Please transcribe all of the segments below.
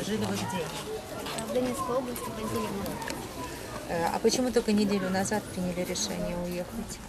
Жили вы где? В Донецкой области, под Зеленым. А почему только неделю назад приняли решение уехать?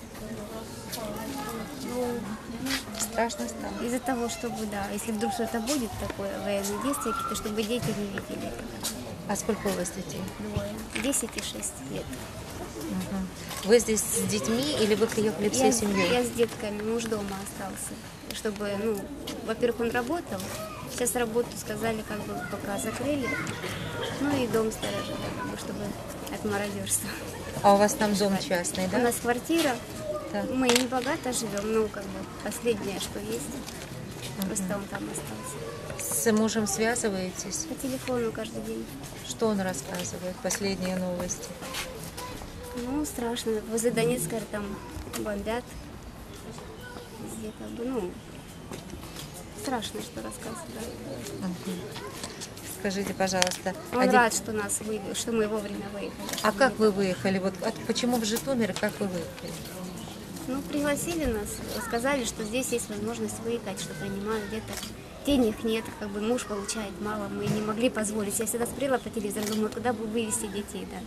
Ну, Страшно стало? из-за того, чтобы, да, если вдруг что-то будет такое, военные действия какие-то, чтобы дети не видели. А сколько у вас детей? Двое. 10 и 6 лет. Вы здесь с детьми или вы приехали всей семьей? Я с детками, муж дома остался. Чтобы, ну, во-первых, он работал. Сейчас работу, сказали, как бы пока закрыли. Ну и дом сторожа, как бы, чтобы от мародерства. А у вас там дом частный, да? У нас квартира. Да. Мы не богато живем, ну, как бы, последнее, что есть. Просто он там остался. С мужем связываетесь? По телефону каждый день. Что он рассказывает? Последние новости? Ну, страшно. Возле Донецка там бомбят. Везде, как бы, ну, страшно, что рассказывают. Да. Скажите, пожалуйста. Он рад, что что мы вовремя выехали. А как вы выехали? Вот почему в Житомир, как вы выехали? Ну, пригласили нас, сказали, что здесь есть возможность выехать, что принимают где-то. Денег нет, как бы муж получает мало, мы не могли позволить. Я всегда смотрела по телевизору, думаю, куда бы вывести детей, да.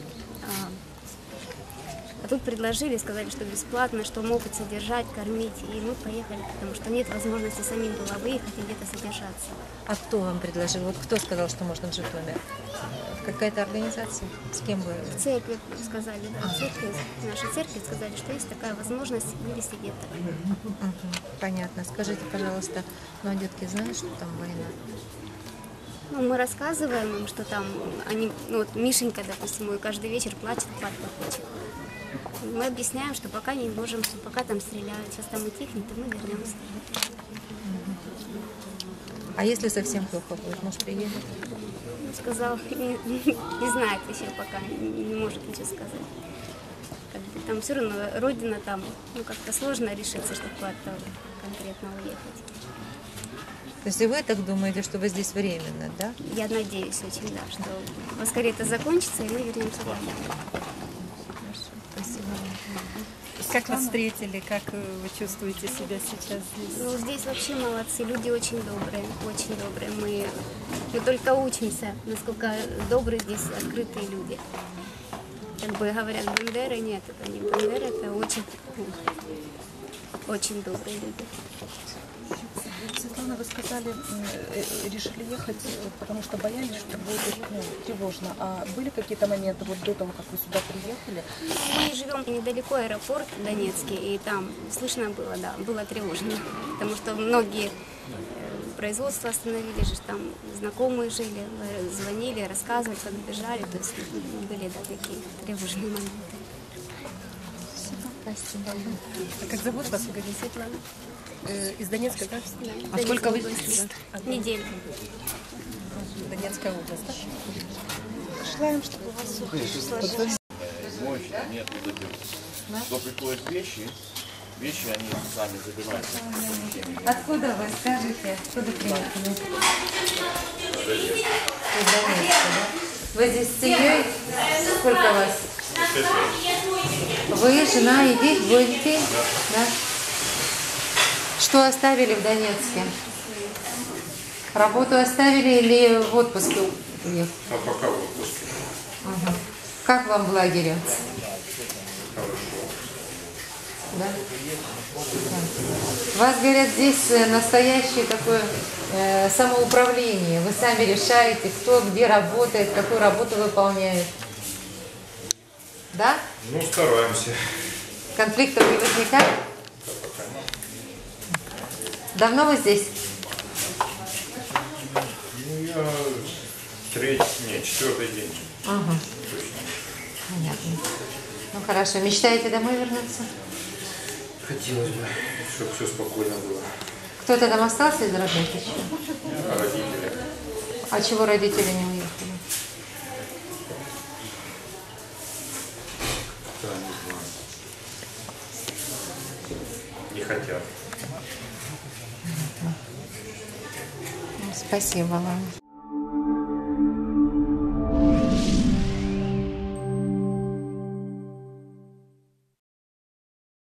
А тут предложили, сказали, что бесплатно, что могут содержать, кормить. И мы поехали, потому что нет возможности самим туда выехать и где-то содержаться. А кто вам предложил? Вот кто сказал, что можно в Житомир? Какая-то организация? С кем вы? В церкви сказали, да, в нашей церкви сказали, что есть такая возможность вывести деток. Понятно. Скажите, пожалуйста, ну а детки знают, что там война? Ну, мы рассказываем им, что там они, ну вот Мишенька, допустим, мой каждый вечер плачет, хочет. Мы объясняем, что пока не можем, что пока там стреляют, сейчас там утихнет, и мы вернемся. А если совсем плохо будет, муж приедет? Сказал, не знает еще пока, не может ничего сказать. Как бы, там все равно родина там, ну как-то сложно решиться, чтобы куда-то конкретно уехать. То есть и вы так думаете, что вы здесь временно, да? Я надеюсь очень, да, что поскорее это закончится, и мы вернемся домой. Спасибо. Как вас встретили, как вы чувствуете себя сейчас здесь? Ну, здесь вообще молодцы, люди очень добрые, очень добрые. Мы только учимся, насколько добрые здесь открытые люди. Как бы говорят, бандеры, нет, это не бандеры, это очень добрые люди. Светлана, вы сказали, решили ехать, потому что боялись, что будет тревожно. А были какие-то моменты вот до того, как вы сюда приехали? Мы живем недалеко аэропорт Донецкий, и там слышно было, да, было тревожно, потому что многие производства остановили, же там знакомые жили, звонили, рассказывали, как бежали, то есть были, да, такие тревожные моменты. Спасибо. А как зовут вас, Игорь? Светлана. Из Донецка, да? Да, А сколько вы Донецкой здесь? области. Неделю. Донецкая область, да? Желаем, чтобы у вас все хорошо сложилось. Мощи, нет вот этих. Что приходят вещи они сами забираются. Откуда вы, скажите? Откуда приехали? Из Донецка, да? Вы здесь с семьей? Сколько вас? Вы, жена и дети, двое детей? Да. Что оставили в Донецке? Работу оставили или в отпуске уехали? А пока в отпуске. Ага. Как вам в лагере? Хорошо. Да? У вас, говорят, здесь настоящее такое самоуправление. Вы сами решаете, кто где работает, какую работу выполняет. Да? Ну, стараемся. Конфликтов не возникает? Давно вы здесь? Ну, я четвертый день. Ага. Понятно. Ну хорошо. Мечтаете домой вернуться? Хотелось бы, чтобы все спокойно было. Кто-то там остался из родных еще? А родители? А чего родители не уехали? Да, не знаю. Не хотят. Спасибо вам.